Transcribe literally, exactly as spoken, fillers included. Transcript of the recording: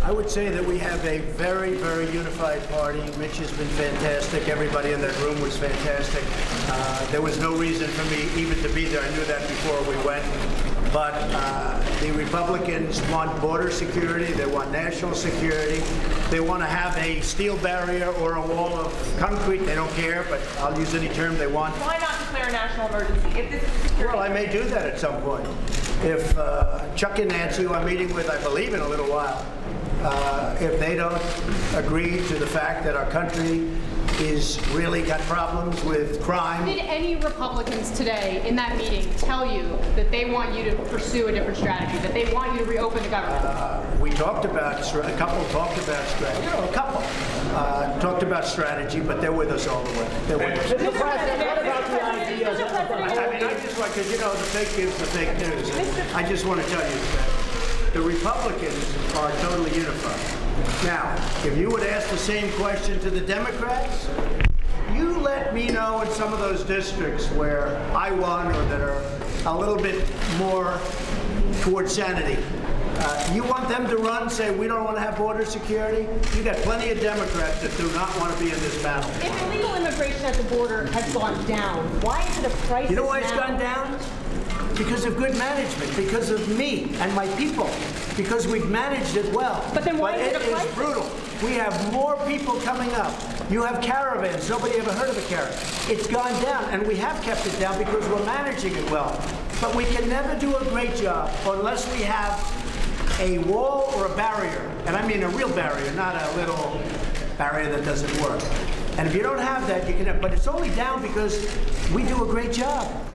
I would say that we have a very, very unified party. Mitch has been fantastic. Everybody in that room was fantastic. Uh, there was no reason for me even to be there. I knew that before we went. But uh, the Republicans want border security. They want national security. They want to have a steel barrier or a wall of concrete. They don't care, but I'll use any term they want. Why not declare a national emergency if this is security? Well, I may do that at some point. If uh, Chuck and Nancy, who I'm meeting with, I believe, in a little while, uh, if they don't agree to the fact that our country is really got problems with crime. Did any Republicans today in that meeting tell you that they want you to pursue a different strategy, that they want you to reopen the government? Uh, we talked about, a couple talked about strategy, you know, a couple uh, talked about strategy, but they're with us all the way. They're with us. Mister President, what about the idea of I mean, I just want, because you know, the fake news, the fake news. I just want to tell you that the Republicans are totally unified. Now, if you would ask the same question to the Democrats, you let me know in some of those districts where I won or that are a little bit more towards sanity. Uh, you want them to run, say we don't want to have border security? You got plenty of Democrats that do not want to be in this battle. If illegal immigration at the border has gone down, why is it a crisis You know why it's now? gone down? Because of good management, because of me and my people, because we've managed it well. But then why but is it a it crisis? is brutal. We have more people coming up. You have caravans. Nobody ever heard of a caravan. It's gone down, and we have kept it down because we're managing it well. But we can never do a great job unless we have a wall or a barrier, and I mean a real barrier, not a little barrier that doesn't work. And if you don't have that, you can have, but it's only down because we do a great job.